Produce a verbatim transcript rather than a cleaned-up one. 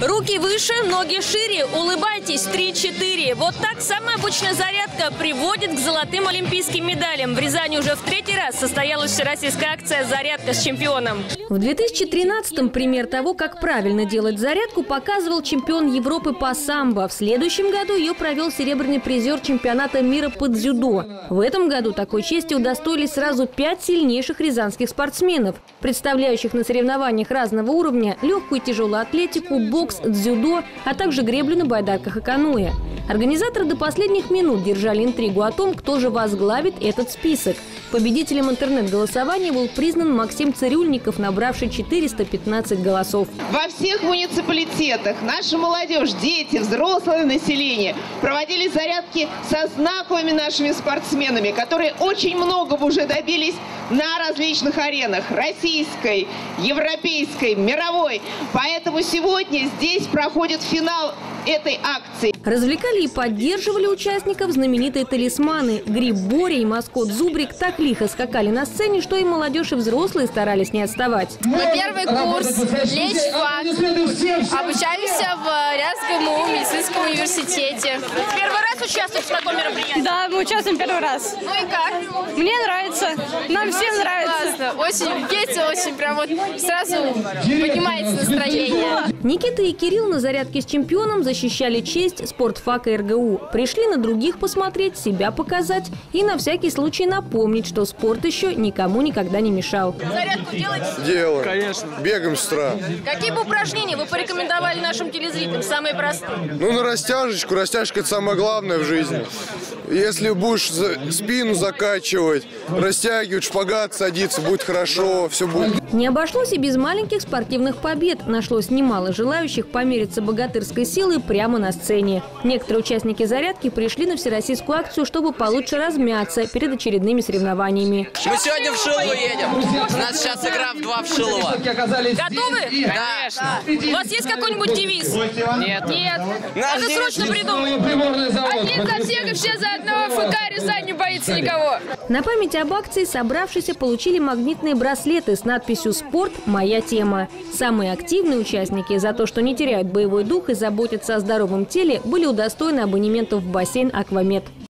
Руки выше, ноги шире, улыбайтесь, три-четыре. Вот так самая обычная зарядка приводит к золотым олимпийским медалям. В Рязани уже в третий раз состоялась всероссийская акция «Зарядка с чемпионом». В две тысячи тринадцатом пример того, как правильно делать зарядку, показывал чемпион Европы по самбо. В следующем году ее провел серебряный призер чемпионата мира по дзюдо. В этом году такой чести удостоились сразу пять сильнейших рязанских спортсменов, представляющих на соревнованиях разного уровня легкую и тяжелую атлетику, бокс, дзюдо, а также греблю на байдарках и каноэ. Организаторы до последних минут держали интригу о том, кто же возглавит этот список. Победителем интернет-голосования был признан Максим Цирюльников, набравший четыреста пятнадцать голосов. Во всех муниципалитетах наша молодежь, дети, взрослое население проводили зарядки со знаковыми нашими спортсменами, которые очень многого уже добились на различных аренах – российской, европейской, мировой. Поэтому сегодня здесь проходит финал этой акции. Развлекали и поддерживали участников знаменитые талисманы. Гриб Боря и маскот Зубрик так лихо скакали на сцене, что и молодежь, и взрослые старались не отставать. На первый курс лечфак. Обучались в Рязанском медицинском университете. Первый раз участвуешь в таком мероприятии? Да, мы участвуем первый раз. Ну и как? Мне нравится. Нам всем нравится. Классно. Очень весело, очень прям вот сразу поднимается настроение. Никита и Кирилл на зарядке с чемпионом защищали честь спортфака эр гэ у. Пришли на других посмотреть, себя показать и на всякий случай напомнить, что спорт еще никому никогда не мешал. Зарядку делаете? Делаю. Конечно. Бегаем с утра. Какие бы упражнения вы порекомендовали нашим телезрителям? Самые простые. Ну, на растяжечку. Растяжка – это самое главное в жизни. Если будешь спину закачивать, растягивать, шпагат садиться, будет хорошо, все будет. Не обошлось и без маленьких спортивных побед. Нашлось немало желающих помериться богатырской силой прямо на сцене. Некоторые участники зарядки пришли на всероссийскую акцию, чтобы получше размяться перед очередными соревнованиями. Мы сегодня в Шилово едем. У нас сейчас игра в два в Шилово. Готовы? Конечно. У вас есть какой-нибудь девиз? Нет. Нет. Наш Надо срочно придумать. Один за всех и все за одного. эф ка Рязань не боится никого. На память об акции собравшиеся получили магнитные браслеты с надписью «Спорт – моя тема». Самые активные участники за то, что не теряют боевой дух и заботятся о здоровом теле, были удостоены абонементов в бассейн «Аквамед».